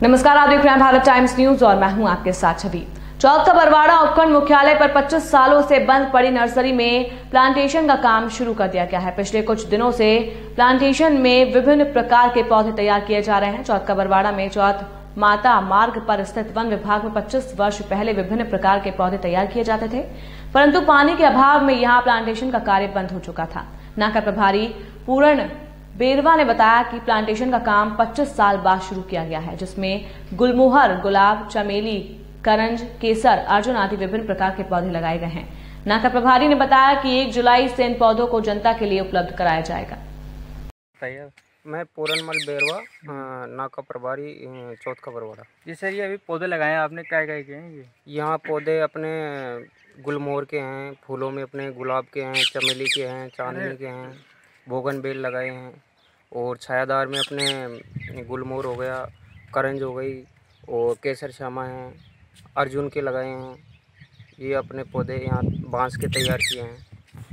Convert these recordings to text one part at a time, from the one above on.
नमस्कार, आप देख रहे हैं भारत टाइम्स न्यूज और मैं हूं आपके साथ छवि। चौथ का बरवाड़ा उपखंड मुख्यालय पर 25 सालों से बंद पड़ी नर्सरी में प्लांटेशन का काम शुरू कर दिया गया है। पिछले कुछ दिनों से प्लांटेशन में विभिन्न प्रकार के पौधे तैयार किए जा रहे हैं। चौथ का बरवाड़ा में चौथ माता मार्ग पर स्थित वन विभाग में 25 वर्ष पहले विभिन्न प्रकार के पौधे तैयार किए जाते थे, परंतु पानी के अभाव में यहाँ प्लांटेशन का कार्य बंद हो चुका था। नाका प्रभारी पूर्ण बेरवा ने बताया कि प्लांटेशन का काम 25 साल बाद शुरू किया गया है, जिसमें गुलमोहर, गुलाब, चमेली, करंज, केसर, अर्जुन आदि विभिन्न प्रकार के पौधे लगाए गए हैं। नाका प्रभारी ने बताया कि 1 जुलाई से इन पौधों को जनता के लिए उपलब्ध कराया जाएगा। मैं पूरनमल बेरवा, नाका प्रभारी, चौथ का बरवाड़ा। जी सर, ये अभी पौधे लगाए हैं आपने, क्या क्या किए हैं? ये यहाँ पौधे अपने गुलमोहर के हैं, फूलों में अपने गुलाब के हैं, चमेली के हैं, चांदनी के हैं, बोगनवेल लगाए हैं, और छायादार में अपने गुलमोहर हो गया, करंज हो गई, और केसर श्यामा हैं, अर्जुन के लगाए हैं। ये अपने पौधे यहाँ बांस के तैयार किए हैं।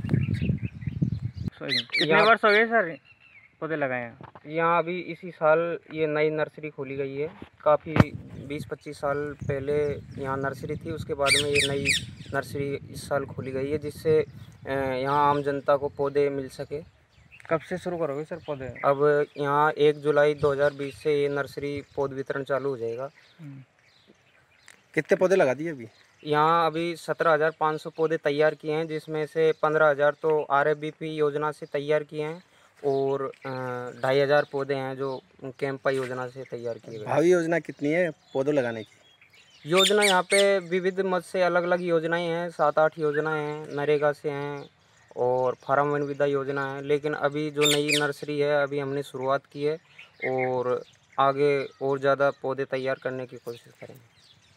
कितने वर्ष हो गए सर पौधे लगाए हैं? यहाँ अभी इसी साल ये नई नर्सरी खोली गई है। काफ़ी 20-25 साल पहले यहाँ नर्सरी थी, उसके बाद में ये नई नर्सरी इस साल खोली गई है, जिससे यहाँ आम जनता को पौधे मिल सके। कब से शुरू करोगे सर पौधे? अब यहाँ 1 जुलाई 2020 से ये नर्सरी पौध वितरण चालू हो जाएगा। कितने पौधे लगा दिए अभी? यहाँ अभी 17,500 पौधे तैयार किए हैं, जिसमें से 15,000 तो RFBP योजना से तैयार किए हैं, और 2,500 पौधे हैं जो कैंपा योजना से तैयार किए गए। भावी योजना कितनी है पौधों लगाने की? योजना यहाँ पे विविध मत से अलग अलग योजनाएं हैं, 7-8 योजनाएं हैं, नरेगा से हैं, और फार्म वन विदा योजना है। लेकिन अभी जो नई नर्सरी है, अभी हमने शुरुआत की है, और आगे और ज़्यादा पौधे तैयार करने की कोशिश करेंगे।